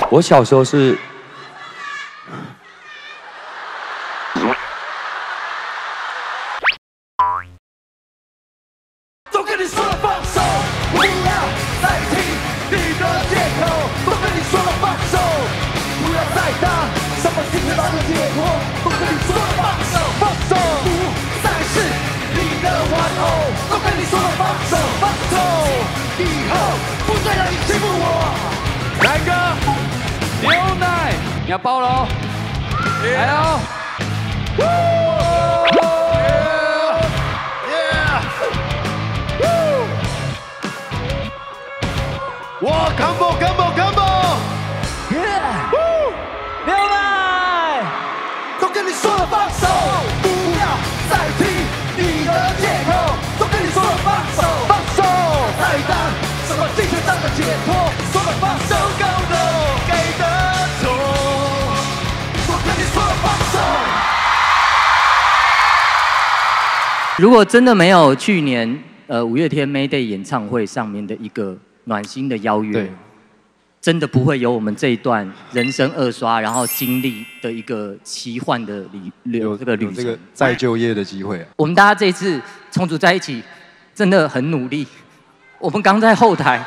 我小时候是。 都跟你说了放手，不要再听你的借口。都跟你说了放手，不要再当什么金钱豹的解脱。都跟你说了放手，放手不再是你的玩偶。都跟你说了放手，放手以后不再让你欺负我。来个牛奶，你要包喽，来喽！ 哇 ，combo！ 牛奶，都跟你说了放手，不要再听你的借口。都跟你说了放手，放手，再当什么金钱上的解脱。说了放手够了，给的错。都跟你说了放手。 如果真的没有去年五月天 Mayday 演唱会上面的一个暖心的邀约，真的不会有我们这一段人生二刷，然后经历的一个奇幻的旅程， 再就业的机会。 我们大家这一次重组在一起，真的很努力。我们刚在后台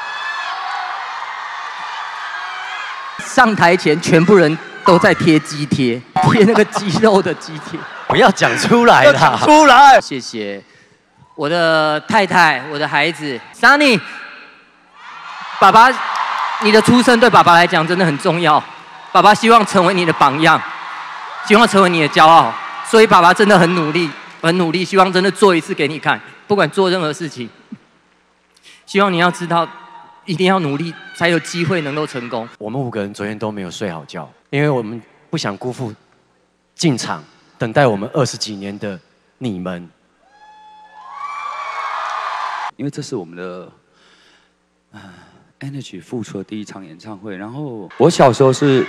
上台前，全部人都在贴肌贴，贴那个肌肉的肌贴。 不要讲出来啦！ 出来！ 谢谢我的太太，我的孩子 Sunny。 爸爸，你的出生对爸爸来讲真的很重要。爸爸希望成为你的榜样，希望成为你的骄傲，所以爸爸真的很努力，很努力，希望真的做一次给你看。不管做任何事情，希望你要知道，一定要努力，才有机会能够成功。 我们5个人昨天都没有睡好觉，因为我们不想辜负进场等待我们20几年的你们， 因为这是我们的Energy 复出的第一场演唱会，然后我小时候是，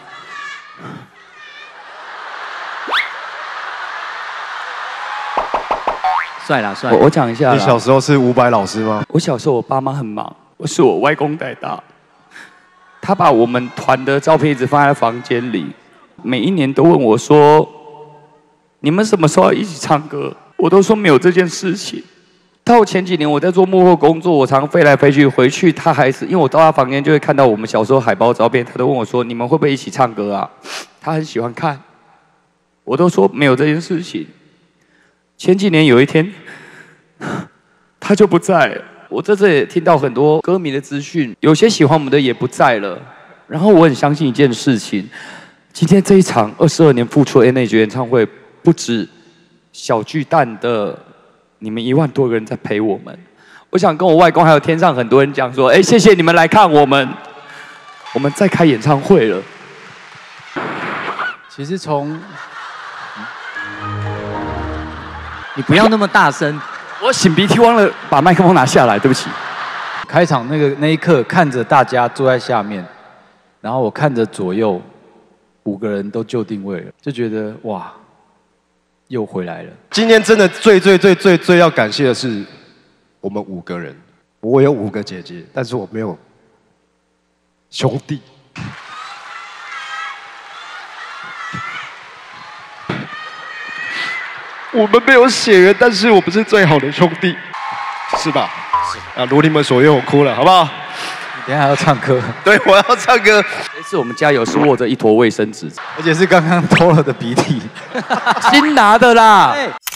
帅啦帅！ 我讲一下， 你小时候是伍佰老师吗？ 我小时候我爸妈很忙，我是我外公带大，他把我们团的照片一直放在房间里，每一年都问我说，你们什么时候要一起唱歌？我都说没有这件事情。 到前几年我在做幕后工作，我常飞来飞去，回去他还是因为我到他房间就会看到我们小时候海报照片，他都问我说：“你们会不会一起唱歌啊？”他很喜欢看，我都说没有这件事情。前几年有一天，他就不在了。我在这里听到很多歌迷的资讯，有些喜欢我们的也不在了。然后我很相信一件事情，今天这一场22年复出的 Energy 演唱会，不止小巨蛋的。 你们1万多个人在陪我们，我想跟我外公还有天上很多人讲说，哎，谢谢你们来看我们在开演唱会了。 其实从你不要那么大声， 我擤鼻涕忘了把麦克风拿下来，对不起。 开场那一刻，看着大家坐在下面，然后我看着左右5个人都就定位了，就觉得哇。 又回来了。 今天真的最要感谢的是我们5个人。我有5个姐姐，但是我没有兄弟。我们没有血缘，但是我们是最好的兄弟，是吧？是啊，如你们所愿，我哭了，好不好？ 你等一下还要唱歌。 对，我要唱歌。 这次我们加油是握着一坨卫生纸， 而且是刚刚偷了的鼻涕， 新拿的啦。